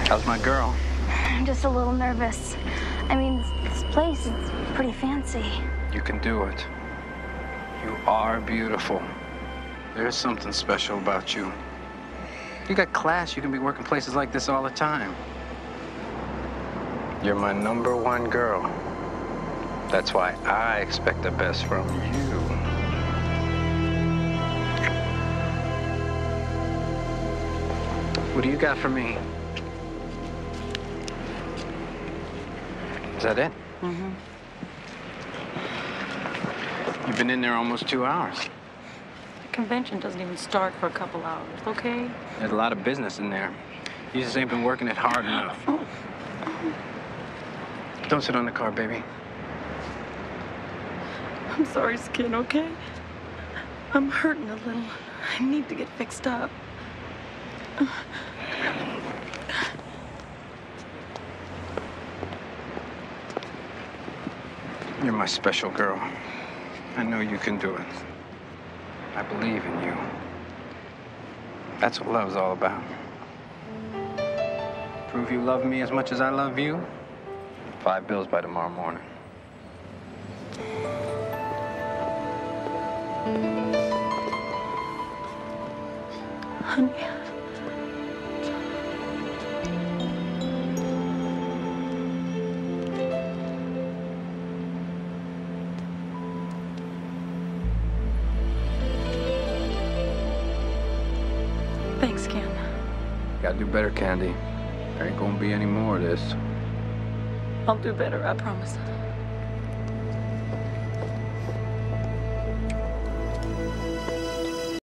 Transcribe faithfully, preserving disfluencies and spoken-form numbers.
How's my girl? I'm just a little nervous. I mean, this, this place is pretty fancy. You can do it. You are beautiful. There's something special about you. You got class. You can be working places like this all the time. You're my number one girl. That's why I expect the best from you. What do you got for me? Is that it? Mm-hmm. You've been in there almost two hours. The convention doesn't even start for a couple hours, okay? There's a lot of business in there. You just ain't been working it hard enough. Oh. Don't sit on the car, baby. I'm sorry, Skin, okay? I'm hurting a little. I need to get fixed up. You're my special girl. I know you can do it. I believe in you. That's what love's all about. Prove you love me as much as I love you. Five bills by tomorrow morning. Honey. Thanks, Ken. Gotta do better, Candy. There ain't gonna be any more of this. I'll do better, I promise.